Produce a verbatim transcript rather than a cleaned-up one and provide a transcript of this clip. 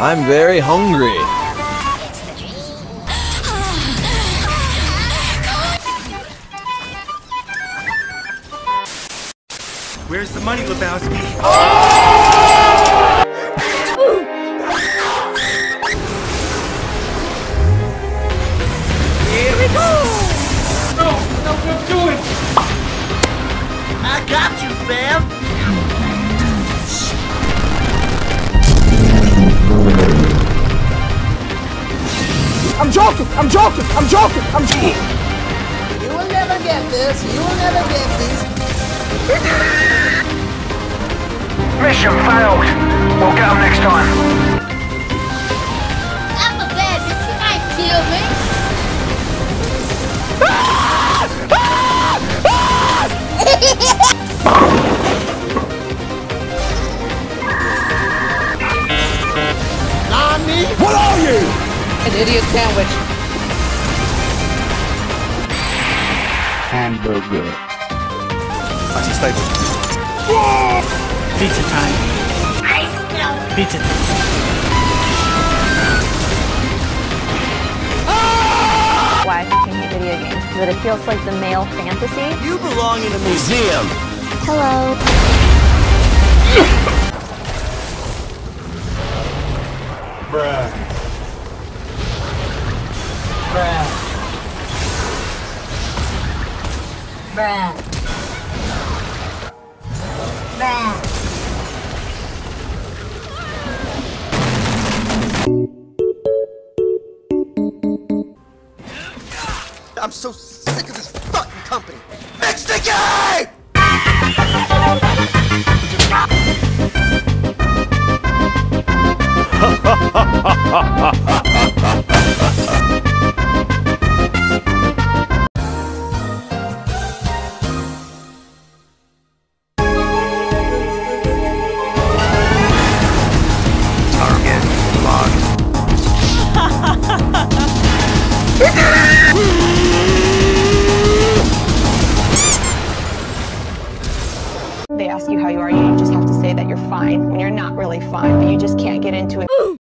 I'm very hungry. Where's the money, Lebowski? Here we go! No, no, don't do it! I got you, fam! I'm joking! I'm joking! I'm joking! I'm joking! You will never get this. You will never get this. Mission failed. We'll get them next time. I'm a bad bitch. You might kill me. Nani? What are you? An idiot sandwich. Hamburger. I see stable. Pizza time. I smell Pizza time. Why picking video games? Because it feels like the male fantasy. You belong in a museum. Hello. Bruh. Bruh. Bruh. Bruh. I'm so sick of this fucking company. Fix the game! Target locked. They ask you how you are, you just have to say that you're fine when you're not really fine, but you just can't get into it.